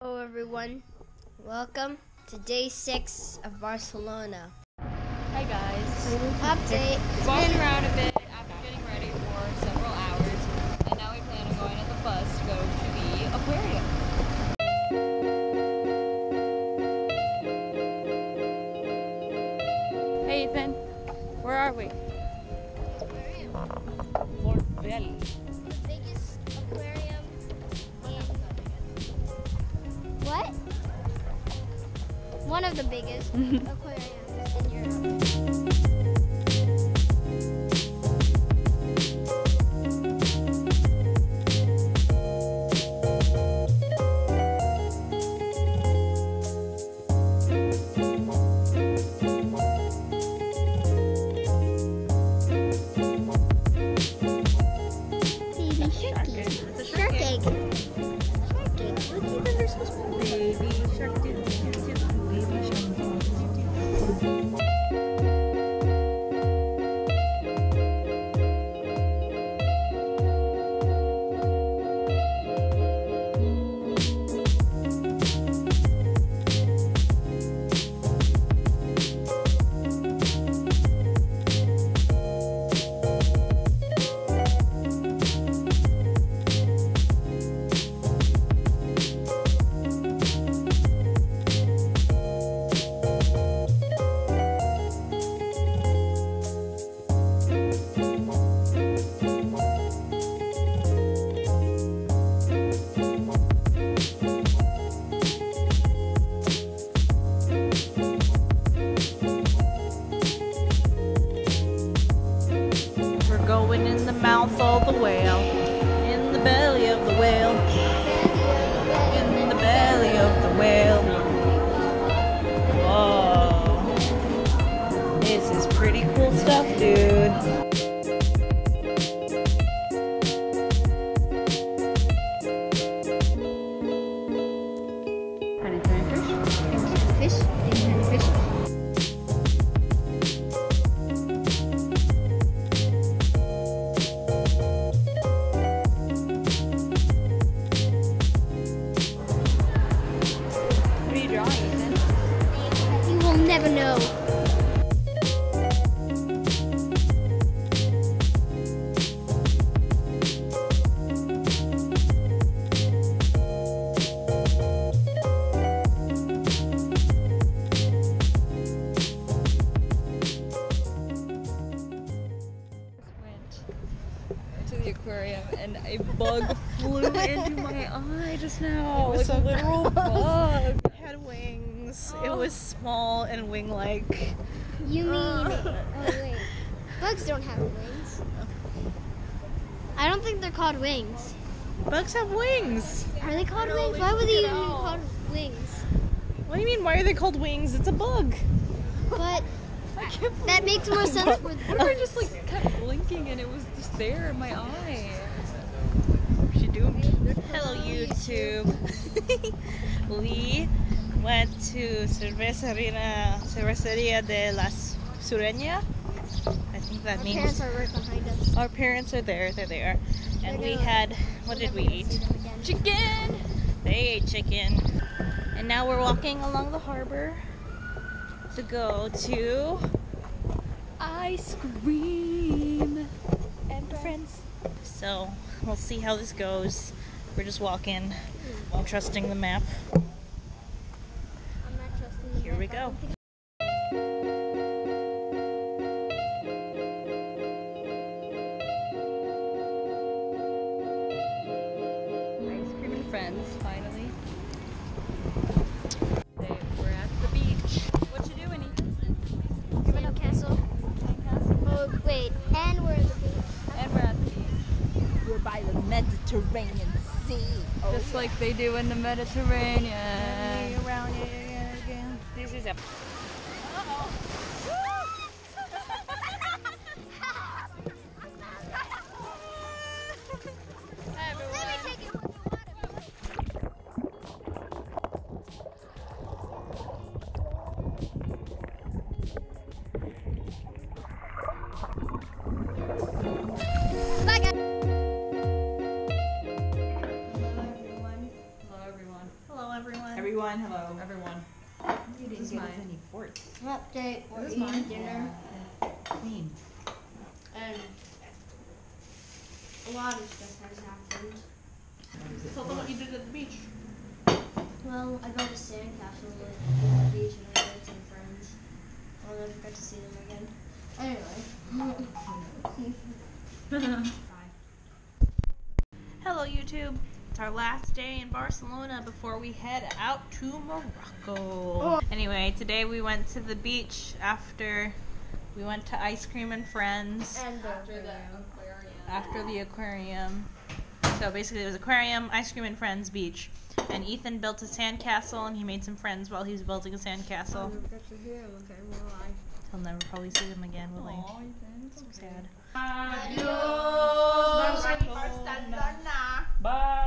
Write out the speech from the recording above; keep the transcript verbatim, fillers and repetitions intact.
Hello everyone, welcome to day six of Barcelona. Hi guys. Update. Walked around a bit after getting ready for several hours, and now we plan on going on the bus to go to the aquarium. Hey Ethan, where are we? Fort Bell. The biggest aquarium in... What? One of the biggest aquariums in Europe. Going in the mouth of the whale, in the belly of the whale, in the belly of the whale. Oh, this is pretty cool stuff, dude. Tiny tiny fish. Fish? Tiny fish? You will never know. To the aquarium and a bug flew into my eye just now. It was like a a literal bug. It had wings. It was small and wing-like. You mean... Oh wait. Bugs don't have wings. I don't think they're called wings. Bugs have wings. Are they called They're wings? always Why would they get even be out. called wings? What do you mean? Why are they called wings? It's a bug. But I can't that makes more sense for I bugs. just like kept blinking and it was just there in my eye. She doomed. Hello, YouTube. We went to Cerveceria, Cerveceria de la Sureña. I think that Our means parents are right behind us. our parents are there. There they are. And We're we gonna- had, what did we Never eat? see them again. Chicken! They ate chicken. And now we're walking along the harbor to go to Ice cream! and friends. So we'll see how this goes. We're just walking. I'm trusting the map. I'm not trusting the Here we map. I go. don't think- Ice cream and friends, finally. They, we're at the beach. What you doing, Ethan? Sand castle. Oh wait, and we're at the beach. And we're at the beach. We're by the Mediterranean Sea. Just like they do in the Mediterranean. Around here again. This is a. everyone. Everyone, hello. Everyone. You didn't give us any forks. Update. We're This is eating mine. dinner. Clean. And a lot of stuff has happened. Tell them what you did at the beach. Well, I built a sandcastle at the beach and I made some friends. I'll never get to see them again. Anyway. Hello YouTube. It's our last day in Barcelona before we head out to Morocco. Oh. Anyway, today we went to the beach after we went to Ice Cream and Friends. And the After the aquarium. After the aquarium. So basically it was aquarium, Ice Cream and Friends, beach. And Ethan built a sandcastle and he made some friends while he was building a sandcastle. I'll never get to hear them again, will I? He'll never probably see them again, will he? Aw, Ethan, it's So okay. sad. Adios. Barcelona. Bye.